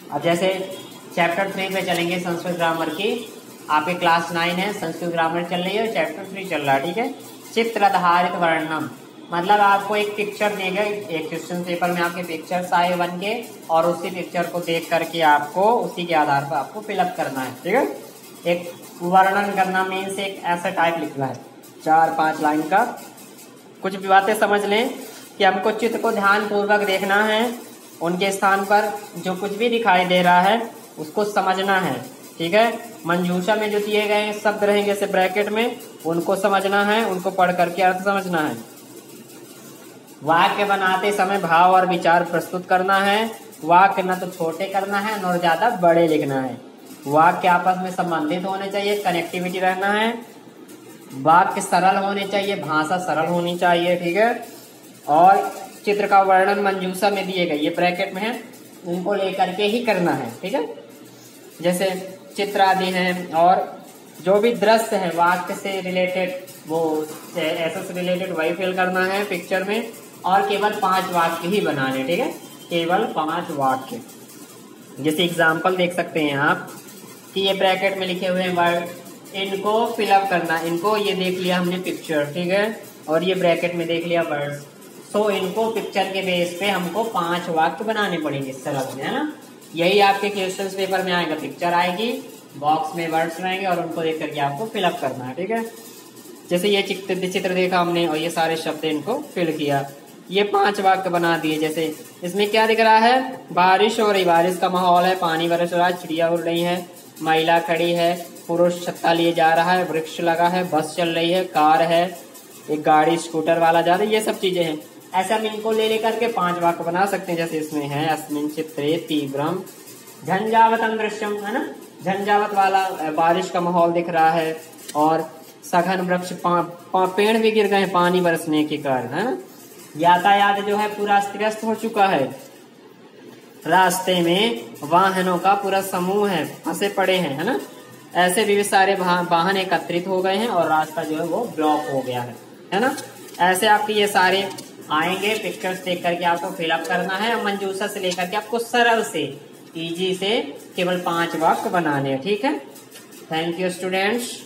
अब जैसे चैप्टर 3 पे चलेंगे संस्कृत ग्रामर की। आपके क्लास 9 है, संस्कृत ग्रामर चल रही है, चैप्टर 3 चल रहा है, ठीक है। चित्राधारित वर्णनम, मतलब आपको एक पिक्चर देगा, एक क्वेश्चन पेपर में आपके पिक्चर्स आए बन के, और उसी पिक्चर को देख करके आपको उसी के आधार पर आपको फिलअप करना है, ठीक है। एक वर्णन करना मीन्स एक ऐसा टाइप लिखना है 4-5 लाइन का। कुछ भी बातें समझ लें कि हमको चित्र को ध्यान पूर्वक देखना है, उनके स्थान पर जो कुछ भी दिखाई दे रहा है उसको समझना है, ठीक है। मंजूषा में जो दिए गए शब्द रहेंगे जैसे ब्रैकेट में, उनको समझना है, उनको पढ़ करके अर्थ समझना है। वाक्य बनाते समय भाव और विचार प्रस्तुत करना है। वाक्य न तो छोटे करना है न ज्यादा बड़े लिखना है। वाक्य आपस में संबंधित होने चाहिए, कनेक्टिविटी रहना है। वाक्य सरल होने चाहिए, भाषा सरल होनी चाहिए, ठीक है। और चित्र का वर्णन मंजूषा में दिए गए, ये ब्रैकेट में है, उनको लेकर के ही करना है, ठीक है। जैसे चित्र आदि हैं और जो भी दृश्य है वाक्य से रिलेटेड, वो ऐसे से रिलेटेड वही फिल करना है पिक्चर में, और केवल 5 वाक्य ही बनाने, ठीक है, केवल 5 वाक्य। जैसे एग्जाम्पल देख सकते हैं आप कि ये ब्रैकेट में लिखे हुए हैं वर्ड, इनको फिलअप करना, इनको ये देख लिया हमने पिक्चर, ठीक है, और ये ब्रैकेट में देख लिया वर्ड्स। तो इनको पिक्चर के बेस पे हमको 5 वाक्य बनाने पड़ेंगे सरल में, है ना। यही आपके क्वेश्चंस पेपर में आएगा, पिक्चर आएगी, बॉक्स में वर्ड्स रहेंगे और उनको देख करके आपको फिलअप करना है, ठीक है। जैसे ये चित्र देखा हमने और ये सारे शब्द इनको फिल किया, ये 5 वाक्य बना दिए। जैसे इसमें क्या दिख रहा है, बारिश हो रही, बारिश का माहौल है, पानी बरस रहा है, चिड़िया उड़ रही है, महिला खड़ी है, पुरुष छत्ता लिए जा रहा है, वृक्ष लगा है, बस चल रही है, कार है, एक गाड़ी स्कूटर वाला जा रहा है, ये सब चीजें हैं। ऐसे हम इनको ले लेकर के 5 वाक्य बना सकते हैं। जैसे इसमें है अस्मिन् चित्रे तीव्रम झंझावतम दृश्यम, है ना, झंझावत वाला बारिश का माहौल दिख रहा है, और सघन वृक्ष पेड़ भी गिर गए पानी बरसने के कारण, है ना। यातायात जो है पूरा अस्त व्यस्त हो चुका है, रास्ते में वाहनों का पूरा समूह है, फंसे पड़े हैं, है ना। ऐसे भी सारे वाहन एकत्रित हो गए हैं और रास्ता जो है वो ब्लॉक हो गया है ना। ऐसे आपके ये सारे आएंगे, पिक्चर्स देख करके आपको फिलअप करना है। मंजूषा से लेकर के आपको सरल से इजी से केवल 5 वाक्य बनाने हैं, ठीक है। Thank you students.